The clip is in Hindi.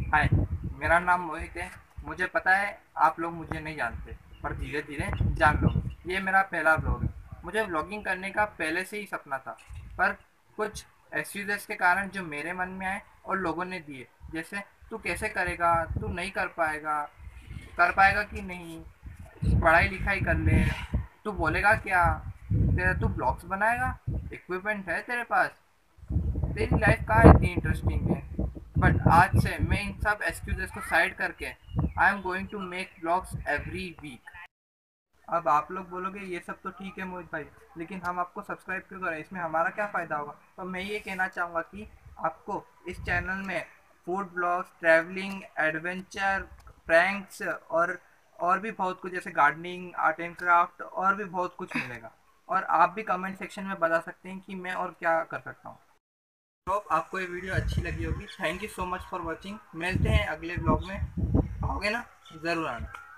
हाय, मेरा नाम मोहित है। मुझे पता है आप लोग मुझे नहीं जानते, पर धीरे धीरे जान लोगे। ये मेरा पहला ब्लॉग है। मुझे व्लॉगिंग करने का पहले से ही सपना था, पर कुछ एक्सक्यूजेस के कारण जो मेरे मन में आए और लोगों ने दिए, जैसे तू कैसे करेगा, तू नहीं कर पाएगा कि नहीं, पढ़ाई लिखाई कर ले, तू बोलेगा क्या, तेरा तू ब्लॉग्स बनाएगा, इक्विपमेंट है तेरे पास, तेरी लाइफ कहाँ इतनी इंटरेस्टिंग है। बट आज से मैं इन सब एक्सक्यूजेस को साइड करके I am going to make vlogs every week. अब आप लोग बोलोगे ये सब तो ठीक है मोहित भाई, लेकिन हम आपको सब्सक्राइब क्यों करें, इसमें हमारा क्या फ़ायदा होगा। तो मैं ये कहना चाहूँगा कि आपको इस चैनल में food vlogs, travelling, adventure, pranks और भी बहुत कुछ, जैसे गार्डनिंग, आर्ट एंड क्राफ्ट, और भी बहुत कुछ मिलेगा। और आप भी कमेंट सेक्शन में बता सकते हैं कि मैं और क्या कर सकता हूँ। होप आपको ये वीडियो अच्छी लगी होगी। Thank you so much for watching. मिलते हैं अगले ब्लॉग में। आओगे ना? ज़रूर आना।